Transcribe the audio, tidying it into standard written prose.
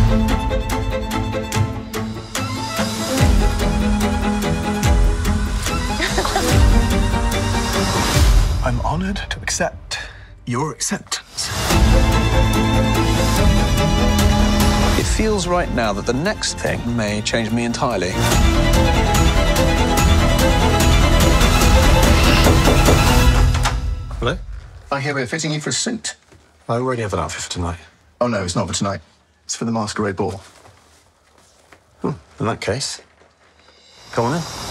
I'm honored to accept your acceptance. It feels right now that the next thing may change me entirely. Hello? I hear we're fitting you for a suit. I already have an outfit for tonight. Oh, no, it's not for tonight. It's for the masquerade ball. In that case, come on in.